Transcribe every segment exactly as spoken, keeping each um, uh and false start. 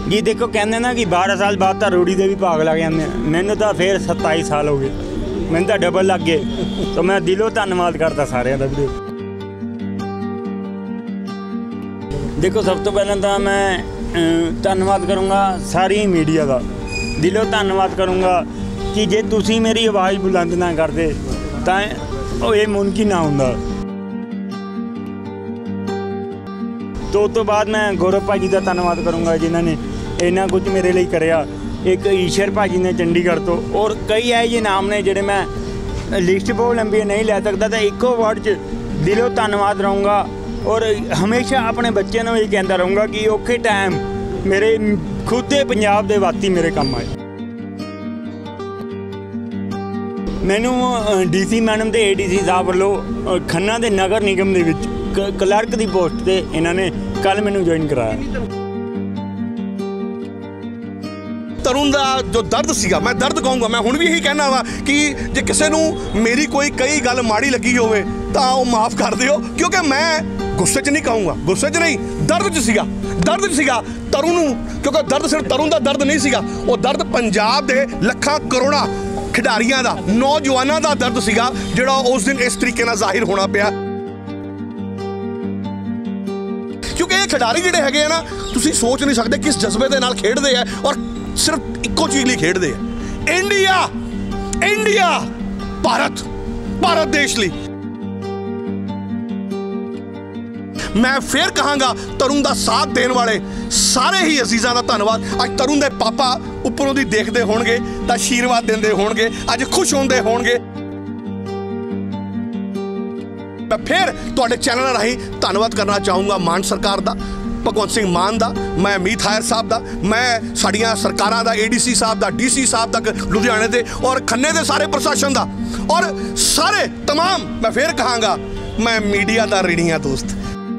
जी देखो कहते ना कि बारह साल बाद तो रूढ़ी के भी भाग लग जाते हैं। मैंने तो फिर सताई साल हो गए, मैंने तो डबल लग गए। तो मैं दिलों धन्यवाद करता सारे का भी। देखो सब तो पहले तो मैं धन्यवाद करूँगा सारी मीडिया का, दिलों धन्यवाद करूँगा कि जे तुसी मेरी आवाज़ बुलंद ना करते तो ये मुमकिन ना होंदा। तो तो बाद मैं गौरव भाजी का धन्यवाद करूँगा जिन्होंने इन्ना कुछ मेरे लिए कराया। एक ईश्वर भाजी ने चंडीगढ़ तो, और कई ऐसे जे नाम ने जिहड़े मैं लिस्ट बहुत लंबी नहीं लै सकता, तो इको वर्ड च दिलों धन्यवाद रहूँगा। और हमेशा अपने बच्चे को ये कहता रहूँगा कि औखे टाइम मेरे खुद के पंजाब के वाती मेरे काम आए। मैनू डी सी मैडम ते ए डी सी साहब वालों खन्ना के नगर निगम के क्लर्क की पोस्ट से इन्होंने कल मैनू ज्वाइन कराया। तरुण का जो दर्द सीगा, मैं दर्द कहूँगा, मैं हुण भी यही कहना वा कि जे किसी नूं मेरी कोई कई गल माड़ी लगी होवे तां ओह माफ़ कर दिओ, क्योंकि मैं गुस्से च नहीं कहूँगा, गुस्से च नहीं, दर्द च सीगा, दर्द च सीगा तरुण नूं, क्योंकि दर्द सिर्फ तरुण का दर्द नहीं सीगा, वो दर्द पंजाब के लखां करोड़ां खिडारियां दा, नौजवानों का दर्द सीगा जिहड़ा उस दिन इस तरीके नाल जाहिर होना पिया। क्योंकि ये खिडारी जिहड़े हैगे ना, तुसीं सोच नहीं सकते किस जज्बे दे नाल खेडदे है और सिर्फ इक्को चीज़ लिए खेडदे है, इंडिया इंडिया भारत भारत देश लिए। मैं फिर कहांगा तरुण का साथ देने वाले सारे ही अजीज़ां का धन्यवाद। अज तरुण के पापा उपरों दी देखते होणगे तो आशीर्वाद देंदे होणगे, अज खुश होंदे होणगे। मैं फिर तुहाडे चैनल राही धन्यवाद करना चाहूँगा मान सरकार का, भगवंत सिंह मान दा, मैं अमित हायर साहब का, मैं साड़ियाँ सरकारां दा, ए डी सी साहब का, डी सी साहब तक लुधियाने दे और खन्ने दे सारे प्रशासन का, और सारे तमाम मैं फिर कहांगा मैं मीडिया का ऋणी हाँ दोस्त।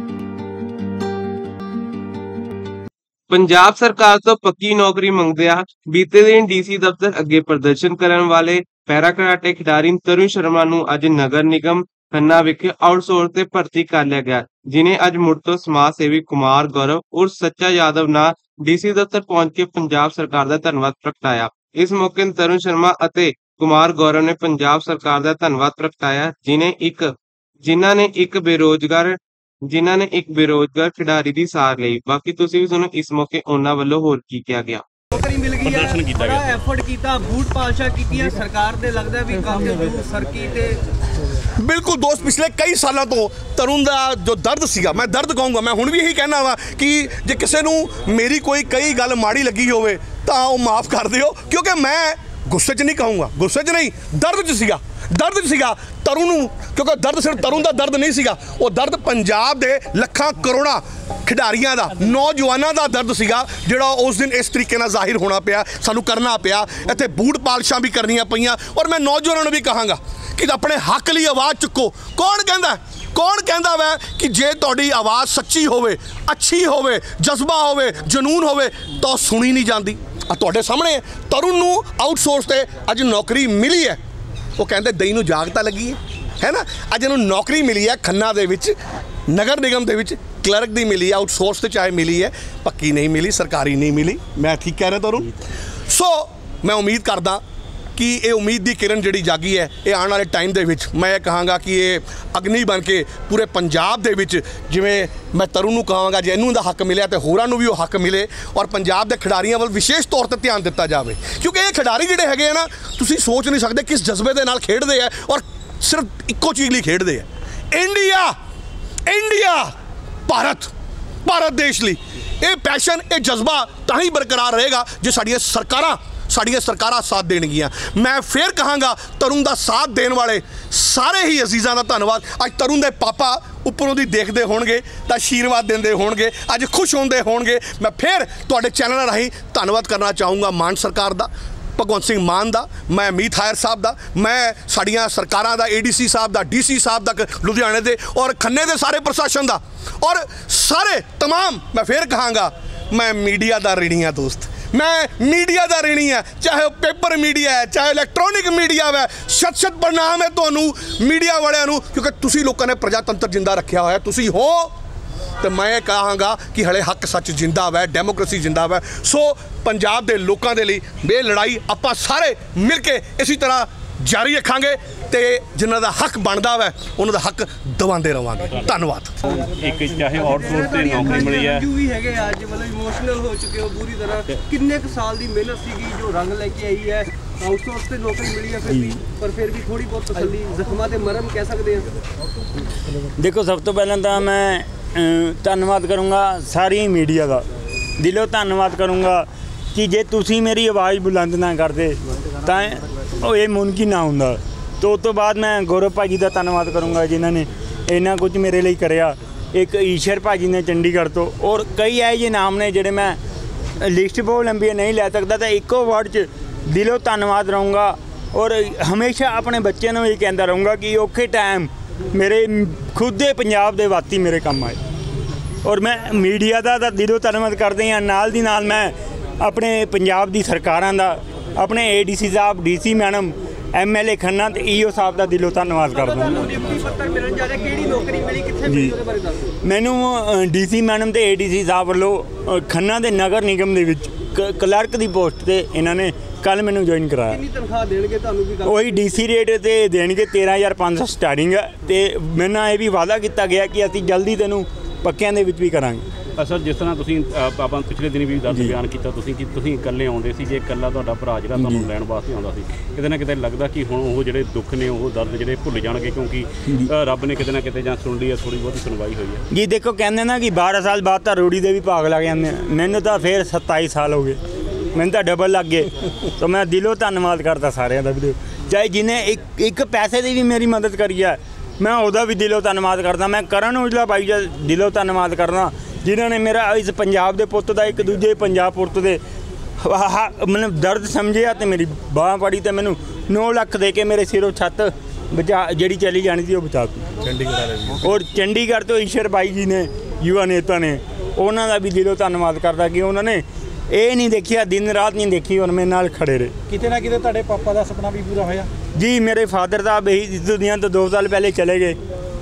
पंजाब सरकार तो पक्की नौकरी मंगदिया बीते दिन डी सी दफ्तर अगे प्रदर्शन करने वाले पैरा कराटे खिडारी तरुण शर्मा नूं अज नगर निगम खन्ना विखे आउटसोर्स ते भर्ती कर लिया गया, जिन्हें अज मुड़ तो समाज सेवी कुमार गौरव और सच्चा यादव ना डी सी दफ्तर पहुंच के पंजाब सरकार का धन्यवाद प्रगटाया। इस मौके तरुण शर्मा अते कुमार गौरव ने पंजाब सरकार का धन्यवाद प्रगटाया, जिन्हें एक जिन्हां ने एक बेरोजगार जिन्हां ने एक बेरोजगार खिडारी की सार ली। बाकी तुसीं भी सुनो इस मौके उन्हां वल्लों होर की किया गया। नौकरी मिल गई है, बड़ा एफर्ट किया, बूट पालशा की सरकार दे लगदा भी काफी सरकी ते बिल्कुल दोस्त। पिछले कई सालों तो तरुण का जो दर्द सीगा, मैं दर्द कहूँगा, मैं हुण भी यही कहना वा कि जे किसी नूं मेरी कोई कई गल माड़ी लगी होवे तां ओह माफ़ कर दिओ, क्योंकि मैं गुस्से च नहीं कहूँगा, गुस्से च नहीं, दर्द च सीगा, दर्द च सीगा तरुण नूं, क्योंकि दर्द सिर्फ तरुण का दर्द नहीं सीगा, वो दर्द पंजाब के लखां करोड़ां खिडारियां दा, नौजवानों का दर्द सीगा जिहड़ा उस दिन इस तरीके नाल जाहिर होना पिया, सानू करना पिया, इत्थे बूट पालशां भी करनियां पईयां। और मैं नौजवानों नूं भी कहांगा कि अपने हक लिए आवाज़ चुको। कौन कहता कौन कहता वै कि जे तुहाडी आवाज़ सच्ची होवे, अच्छी होवे, जज्बा होवे, जनून होवे तो सुनी नहीं जाती। आ तुहाडे सामने तरुण नूं आउटसोर्स ते अज नौकरी मिली है, वो कहते दई नूं जागता लगी है, है ना। अज इन्हूं नौकरी मिली है खन्ना दे विच, नगर निगम दे विच क्लर्क दी मिली है, आउटसोर्स ते चाहे मिली है, पक्की नहीं मिली, सरकारी नहीं मिली। मैं ठीक कह रहा तरुण। सो मैं उम्मीद करदा कि ये उम्मीद की किरण जी जागी है, ये आने वाले टाइम के विच मैं कहांगा कि ये अग्नि बन के पूरे पंजाब दे विच, जिवें मैं तरुण नूं कहांगा जे इन्हूं दा हक मिले तो होरां नूं भी वो हक मिले, और पंजाब के खिडारियां वाल विशेष तौर पर ध्यान दिता जाए, क्योंकि ये खिडारी जिहड़े हैगे ना, तुसीं सोच नहीं सकते किस जज्बे दे नाल खेडदे है और सिर्फ इक्को चीज़ लिए खेडदे है, इंडिया इंडिया भारत भारत देश लिए। ये पैशन, ये जज्बा तां ही बरकरार रहेगा जे साडियां सरकारां साड़ियाँ सरकारां साथ देणगियां। मैं फिर कहांगा तरुण का साथ देने वाले सारे ही अजीज़ां का धन्यवाद। अज तरुण के पापा उपरों दी देखते होणगे तो आशीर्वाद देंदे होणगे, अज खुश होंदे होणगे। मैं फिर तुहाडे चैनल राही धन्यवाद करना चाहूँगा मान सरकार का, भगवंत सिंह मान दा, मैं अमित हायर साहब का, मैं साड़ियाँ सरकारां दा, ए डी सी साहब का, डी सी साहब तक लुधियाने दे और खन्ने दे सारे प्रशासन का, और सारे तमाम मैं फिर कहांगा मैं मीडिया का ऋणी हाँ दोस्त। मैं मीडिया का ऋणी है, चाहे पेपर मीडिया है, चाहे इलैक्ट्रॉनिक मीडिया है। शत शत प्रणाम है तुहानू मीडिया वालियां नू, क्योंकि तुसी लोगों ने प्रजातंत्र जिंदा रखा हुआ है। तुसी हो तो मैं कहांगा कि हले हक सच जिंदा वै, डेमोक्रेसी जिंदा वै। सो पंजाब के लोगों के लिए ये लड़ाई आपां सारे मिल के इसी तरह जारी रखांगे ते जिन्हां दा हक बनदा वै उन्हां दा हक दवांदे रवांगे। धन्नवाद। एक चाहे आउटसोर्स ते नौकरी मिली है ਵੀ ਹੈਗੇ ਅੱਜ ਮਤਲਬ ਇਮੋਸ਼ਨਲ ਹੋ ਚੁੱਕੇ ਹੋ ਪੂਰੀ ਤਰ੍ਹਾਂ। ਕਿੰਨੇ ਕੁ ਸਾਲ ਦੀ ਮਿਹਨਤ ਸੀਗੀ ਜੋ ਰੰਗ ਲੈ ਕੇ ਆਈ ਹੈ। ਆਊਟਸੋਰਸ ਤੇ ਨੌਕਰੀ ਮਿਲੀ ਹੈ ਫਿਰ ਵੀ, ਪਰ ਫਿਰ ਵੀ ਥੋੜੀ ਬਹੁਤ ਤਸੱਲੀ, ਜ਼ਖਮਾਂ ਤੇ ਮਰਹਮ ਕਹਿ ਸਕਦੇ ਹਾਂ। ਦੇਖੋ ਸਭ ਤੋਂ ਪਹਿਲਾਂ ਤਾਂ ਮੈਂ ਅ, ਧੰਨਵਾਦ ਕਰੂੰਗਾ ਸਾਰੀ ਮੀਡੀਆ ਦਾ, ਦਿਲੋਂ ਧੰਨਵਾਦ ਕਰੂੰਗਾ ਕਿ ਜੇ ਤੁਸੀਂ ਮੇਰੀ ਆਵਾਜ਼ ਬੁਲੰਦ ਨਾ ਕਰਦੇ ਤਾਂ ਉਹ ਇਹ ਮੁਮਕਿਨ ਨਾ ਹੁੰਦਾ। तो उस तो बाद मैं गौरव भाजी का धन्नवाद करूँगा जिन्होंने इन्ना कुछ मेरे लिए कराया। एक ईश्वर भाजी ने चंडीगढ़ तो, और कई ऐसे जे नाम ने जिहड़े मैं लिस्ट बहुत लंबी नहीं लै सकता, तो इक्को वर्ड च दिलों धन्नवाद रहूँगा। और हमेशा अपने बच्चे को ये कहता रहूँगा कि औखे टाइम मेरे खुद के पंजाब के वाती मेरे काम आए। और मैं मीडिया का तो दिलों धन्नवाद करते हैं, नाल दी नाल मैं अपने पंजाब की सरकारां दा, अपने ए डी सी साहब, D C madam, M L A Khanna ते ईओ साहब का दिलों धन्नवाद करदा। मैनू डी सी मैडम ते ए डी सी साहब वालों खन्ना के नगर निगम दे विच क्लर्क की पोस्ट ते इन्होंने कल मैनू ज्वाइन कराया। वही डी सी रेट ते देणगे तेरह हज़ार पाँच सौ स्टार्टिंग है। तो मैंने ये भी वादा किया गया कि असीं जल्दी तेनू पक्कियां दे विच भी करांगे। सर जिस तरह तुसीं ਆਪਾਂ ਪਿਛਲੇ ਦਿਨ ਵੀ ਦੱਸ ਬਿਆਨ ਕੀਤਾ ਤੁਸੀਂ ਕਿ ਤੁਸੀਂ ਇਕੱਲੇ ਆਉਂਦੇ ਸੀ, ਜੇ ਇਕੱਲਾ ਤੁਹਾਡਾ ਭਰਾ ਜਿਹੜਾ ਤੁਹਾਨੂੰ ਲੈਣ ਵਾਸਤੇ ਆਉਂਦਾ ਸੀ, ਕਿਤੇ ਨਾ ਕਿਤੇ ਲੱਗਦਾ ਕਿ ਹੁਣ ਉਹ ਜਿਹੜੇ ਦੁੱਖ ਨੇ ਉਹ ਦਰਦ ਜਿਹੜੇ ਭੁੱਲ ਜਾਣਗੇ, ਕਿਉਂਕਿ ਰੱਬ ਨੇ ਕਿਤੇ ਨਾ ਕਿਤੇ ਜਾਂ ਸੁਣ ਲਈ ਹੈ, ਥੋੜੀ ਬਹੁਤੀ ਸੁਣਵਾਈ ਹੋਈ ਹੈ। ਜੀ ਦੇਖੋ ਕਹਿੰਦੇ ਨਾ ਕਿ बारह ਸਾਲ ਬਾਅਦ ਤਾਂ ਰੋੜੀ ਦੇ ਵੀ ਭਾਗ ਲੱਗ ਜਾਂਦੇ, ਮੈਨੂੰ ਤਾਂ ਫਿਰ सत्ताईस ਸਾਲ ਹੋ ਗਏ, ਮੈਨੂੰ ਤਾਂ ਡਬਲ ਲੱਗ ਗਏ। ਤਾਂ ਮੈਂ ਦਿਲੋਂ ਧੰਨਵਾਦ ਕਰਦਾ ਸਾਰਿਆਂ ਦਾ ਵੀ, ਚਾਹੇ ਜਿਹਨੇ ਇੱਕ ਇੱਕ ਪੈਸੇ ਦੀ ਵੀ ਮੇਰੀ ਮਦਦ ਕਰੀ ਹੈ, ਮੈਂ ਉਹਦਾ ਵੀ ਦਿਲੋਂ ਧੰਨਵਾਦ ਕਰਦਾ। ਮੈਂ ਕਰਨ ਔਜਲਾ ਭਾਈ ਦਾ ਦਿਲੋਂ ਧੰਨਵਾਦ ਕਰਦਾ जिन्होंने मेरा इस पंजाब के पुत का एक दूजे पंजाब पुत के मतलब दर्द समझिया तो मेरी बाह पड़ी, तो मैनू नौ लख दे के मेरे सिरों छत बचा जी चली जानी थी वो बचा चंडीगढ़। और चंडीगढ़ तो ईश्वर भाई जी ने युवा नेता ने उन्हों का भी दिलों धन्नवाद करता कि उन्होंने ये नहीं देखिया, दिन रात नहीं देखी और मेरे नाल खड़े रहे। किते ना किते तुहाडे पापा का सपना भी पूरा होया जी। मेरे फादर साहब यही इस दुनिया तो दो साल पहले चले गए।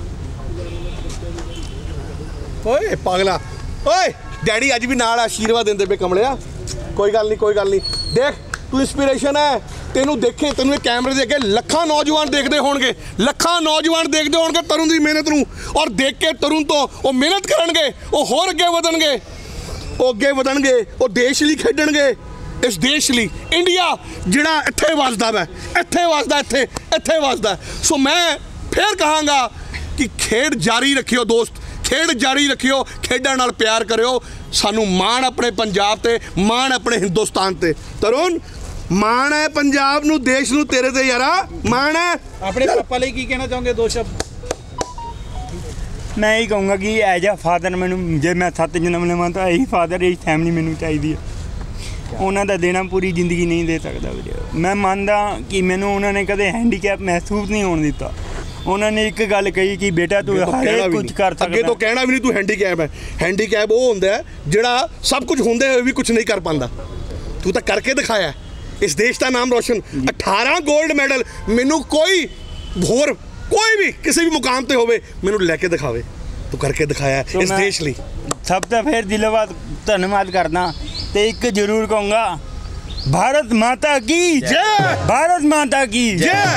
ओए पागला, ओए डैडी अज भी नाल आशीर्वाद देंदे पे कमलिया। कोई गल नहीं, कोई गल नहीं, देख तू इंस्पिरेशन है, तेनू देखे तेनू कैमरे दे अगे लखां नौजवान देखते होणगे, लखां नौजवान देखते होणगे तरुण की मेहनत नूं, और देख के तरुण तो वो मेहनत करनगे, वो होर अगे वधणगे, वो अगे वधणगे, वो देश लई खेडणगे, इस देश लई इंडिया जिहड़ा इत्थे वसदा वै, इत्थे वसदा, इत्थे इत्थे वसदा। सो मैं फिर कहांगा कि खेड जारी रखियो दोस्त, खेड जारी रखियो, खेडां नाल प्यार करियो। सानू माण अपने पंजाब ते, माण अपने हिंदुस्तान ते। तरुण माण है पंजाब नू, देश नू, तेरे ते यारा माण है। अपने पापा लिए की कहना चाहोगे दो शब्द? मैं यही कहूँगा कि एज आ फादर मैनू जे मैं सत्त जन्म लवां तो यही फादर यही फैमिली मैनू चाहिए है। उन्हों का देना पूरी जिंदगी नहीं दे सकता वीरे। मैं मानता कि मैनू उन्होंने कदे हैंडीकैप महसूस नहीं होने दिता। उन्होंने एक गल कही कि बेटा तू हरेक कुछ कर सकदा। अगे तो कहना भी नहीं तू हैंडीकैप है। हैंडीकैप वो होंदा है जिहड़ा सब कुछ होंदे हुए भी कुछ नहीं कर पांदा, तू तो करके दिखाया इस देश का नाम रोशन। अठारह गोल्ड मैडल मैनू कोई होर कोई भी किसी भी मुकाम ते होवे मैनू लैके दिखावे, तू करके दिखाया तो इस देश लई। सब तो फिर दिलों धन्यवाद करना। तो एक जरूर कहूँगा, भारत माता की जय, भारत माता की जय।